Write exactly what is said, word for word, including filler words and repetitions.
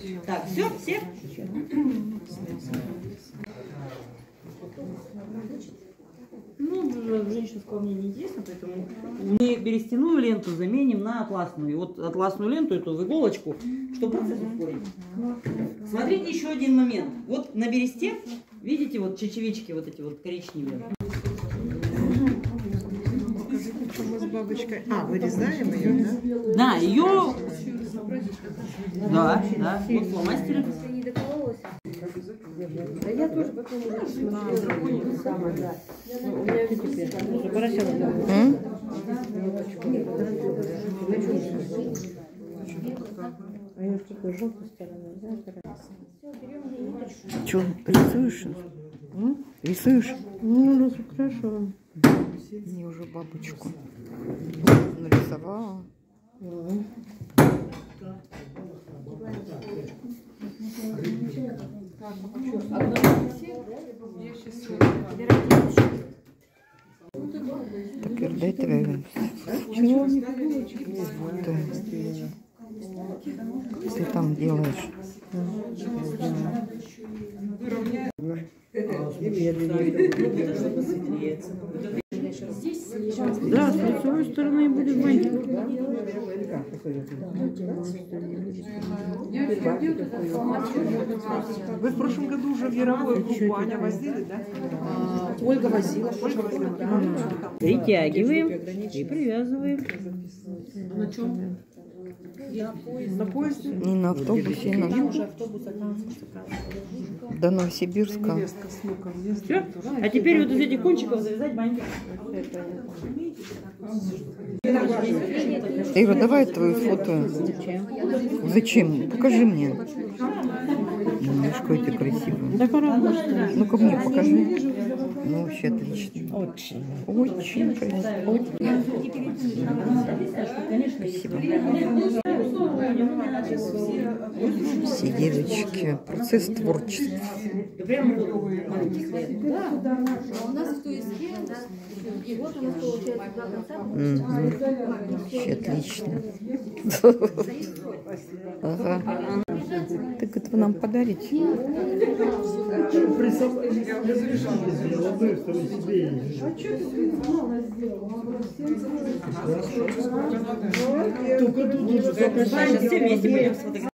Так, все, все? Ну, женщина сказала, мне неинтересно, поэтому мы берестяную ленту заменим на атласную. И вот атласную ленту, эту в иголочку, чтобы процесс ускорить. Смотрите еще один момент. Вот на бересте, видите, вот чечевички вот эти вот коричневые. Что мы с бабочкой? А, вырезаем ее, да? Да, ее... Да, да, вот фломастеры. Да я тоже потом уже смотрела. Самое, да. У меня теперь уже поросенок. А я такой желтой стороной, да? Что, рисуешь? Рисуешь? Ну, хорошо. Мне уже бабочку нарисовала. Так, дай тебе. Чего не получилось? Ты там делаешь. Да, с лицевой стороны будет бантик. Вы в прошлом году уже в Яровую группу Аня возили, да? А, Ольга возила. Ольга возила. Притягиваем и привязываем. На чем? На поезде? Не на автобусе, на... До Новосибирска. Невестка с внуком ездит. Все. А теперь вот из этих кончиков завязать бантик. Ира, давай твою фото. Зачем? Покажи мне. Какой ты красивый. Да хорошо. Ну-ка мне покажи. Ну, вообще отлично. Очень. Очень красиво. Спасибо. Все девочки. Процесс творчества. У нас в туиске, и вот у нас получается два конца. Вообще отлично. Ага. Так это вы нам подарите? Сейчас все вместе будем сфотографировать.